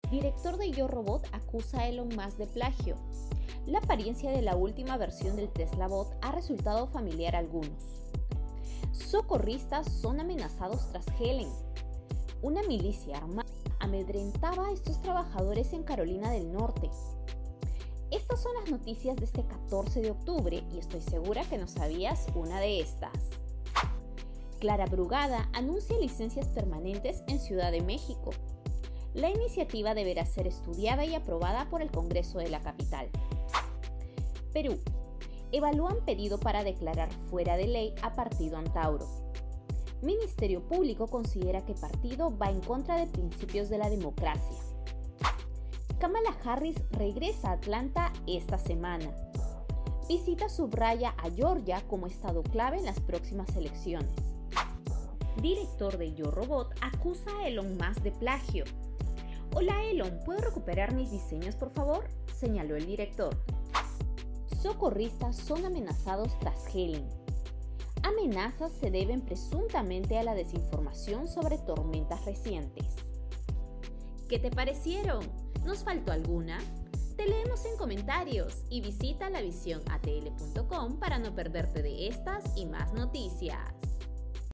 Director de Yo Robot acusa a Elon Musk de plagio. La apariencia de la última versión del Tesla Bot ha resultado familiar a algunos. Socorristas son amenazados tras Helen. Una milicia armada amedrentaba a estos trabajadores en Carolina del Norte. Estas son las noticias de este 14 de octubre y estoy segura que no sabías una de estas. Clara Brugada anuncia licencias permanentes en Ciudad de México. La iniciativa deberá ser estudiada y aprobada por el Congreso de la capital. Perú. Evalúan pedido para declarar fuera de ley a Partido Antauro. Ministerio Público considera que partido va en contra de principios de la democracia. Kamala Harris regresa a Atlanta esta semana. Visita subraya a Georgia como estado clave en las próximas elecciones. Director de Yo Robot acusa a Elon Musk de plagio. Hola Elon, ¿puedo recuperar mis diseños por favor?, señaló el director. Socorristas son amenazados tras Helen. Amenazas se deben presuntamente a la desinformación sobre tormentas recientes. ¿Qué te parecieron? ¿Nos faltó alguna? Te leemos en comentarios y visita lavisionatl.com para no perderte de estas y más noticias.